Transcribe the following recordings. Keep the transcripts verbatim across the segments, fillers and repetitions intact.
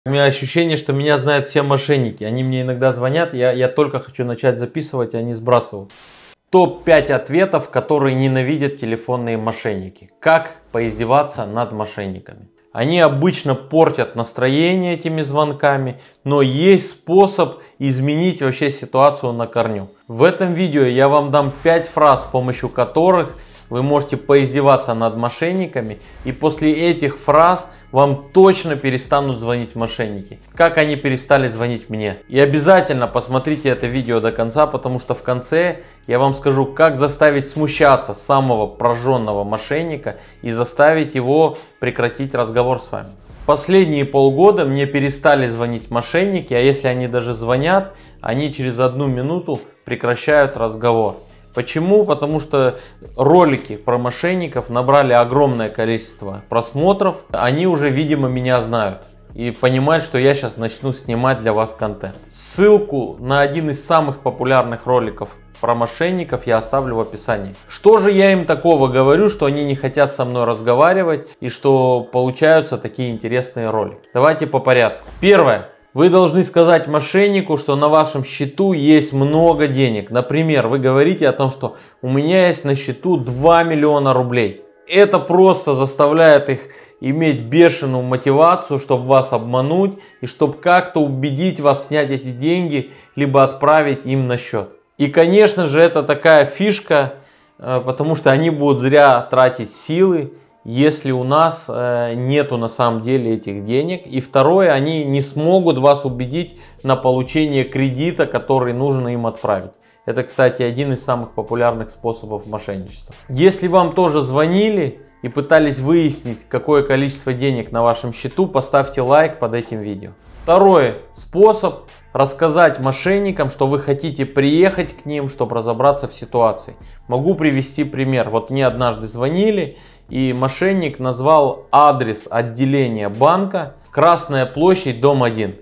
У меня ощущение, что меня знают все мошенники. Они мне иногда звонят, я, я только хочу начать записывать, и они сбрасывают. топ пять ответов, которые ненавидят телефонные мошенники. Как поиздеваться над мошенниками. Они обычно портят настроение этими звонками, но есть способ изменить вообще ситуацию на корню. В этом видео я вам дам пять фраз, с помощью которых вы можете поиздеваться над мошенниками, и после этих фраз вам точно перестанут звонить мошенники. Как они перестали звонить мне. И обязательно посмотрите это видео до конца, потому что в конце я вам скажу, как заставить смущаться самого прожженного мошенника и заставить его прекратить разговор с вами. Последние полгода мне перестали звонить мошенники, а если они даже звонят, они через одну минуту прекращают разговор. Почему? Потому что ролики про мошенников набрали огромное количество просмотров. Они уже, видимо, меня знают и понимают, что я сейчас начну снимать для вас контент. Ссылку на один из самых популярных роликов про мошенников я оставлю в описании. Что же я им такого говорю, что они не хотят со мной разговаривать и что получаются такие интересные ролики? Давайте по порядку. Первое. Вы должны сказать мошеннику, что на вашем счету есть много денег. Например, вы говорите о том, что у меня есть на счету два миллиона рублей. Это просто заставляет их иметь бешеную мотивацию, чтобы вас обмануть и чтобы как-то убедить вас снять эти деньги, либо отправить им на счет. И, конечно же, это такая фишка, потому что они будут зря тратить силы, если у нас э, нету на самом деле этих денег. И второе, они не смогут вас убедить на получение кредита, который нужно им отправить. Это, кстати, один из самых популярных способов мошенничества. Если вам тоже звонили и пытались выяснить, какое количество денег на вашем счету, поставьте лайк под этим видео. Второй способ. Рассказать мошенникам, что вы хотите приехать к ним, чтобы разобраться в ситуации. Могу привести пример. Вот мне однажды звонили, и мошенник назвал адрес отделения банка Красная площадь, дом один.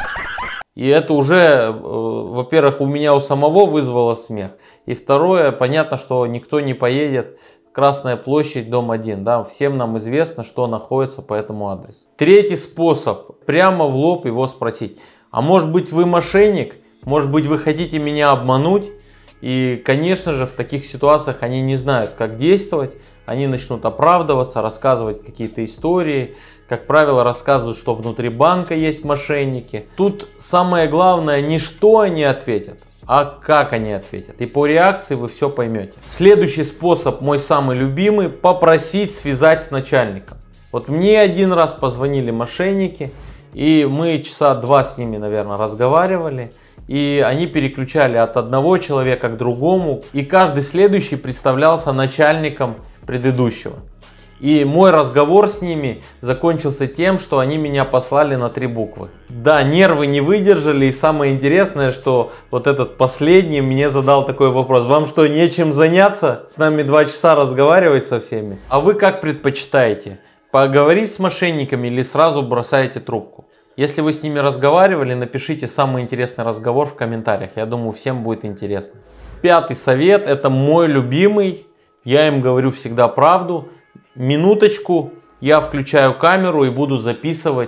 И это уже, во-первых, у меня у самого вызвало смех. И второе, понятно, что никто не поедет Красная площадь, дом один. Да? Всем нам известно, что находится по этому адресу. Третий способ. Прямо в лоб его спросить. А может быть, вы мошенник? Может быть, вы хотите меня обмануть? И, конечно же, в таких ситуациях они не знают, как действовать. Они начнут оправдываться, рассказывать какие-то истории. Как правило, рассказывают, что внутри банка есть мошенники. Тут самое главное не что они ответят, а как они ответят. И по реакции вы все поймете. Следующий способ, мой самый любимый, попросить связать с начальником. Вот мне один раз позвонили мошенники. И мы часа два с ними, наверное, разговаривали. И они переключали от одного человека к другому. И каждый следующий представлялся начальником предыдущего. И мой разговор с ними закончился тем, что они меня послали на три буквы. Да, нервы не выдержали. И самое интересное, что вот этот последний мне задал такой вопрос. Вам что, нечем заняться? С нами два часа разговаривать со всеми? А вы как предпочитаете? Поговорить с мошенниками или сразу бросаете трубку? Если вы с ними разговаривали, напишите самый интересный разговор в комментариях. Я думаю, всем будет интересно. Пятый совет, это мой любимый. Я им говорю всегда правду. Минуточку, я включаю камеру и буду записывать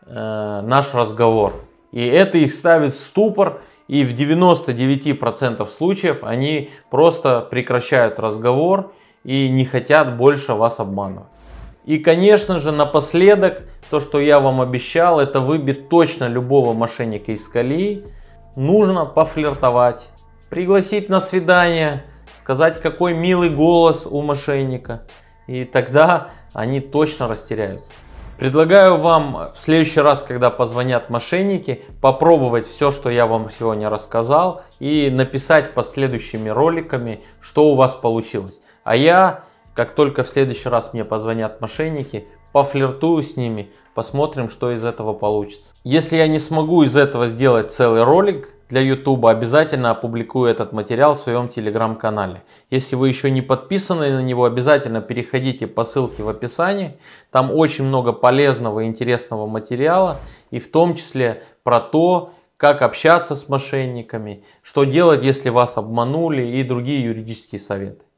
э, наш разговор. И это их ставит в ступор. И в девяноста девяти процентах случаев они просто прекращают разговор и не хотят больше вас обманывать. И, конечно же, напоследок, то, что я вам обещал, это выбить точно любого мошенника из колеи. Нужно пофлиртовать, пригласить на свидание, сказать, какой милый голос у мошенника. И тогда они точно растеряются. Предлагаю вам в следующий раз, когда позвонят мошенники, попробовать все, что я вам сегодня рассказал, и написать под следующими роликами, что у вас получилось. А я... Как только в следующий раз мне позвонят мошенники, пофлиртую с ними, посмотрим, что из этого получится. Если я не смогу из этого сделать целый ролик для YouTube, обязательно опубликую этот материал в своем телеграм-канале. Если вы еще не подписаны на него, обязательно переходите по ссылке в описании. Там очень много полезного и интересного материала, и в том числе про то, как общаться с мошенниками, что делать, если вас обманули, и другие юридические советы.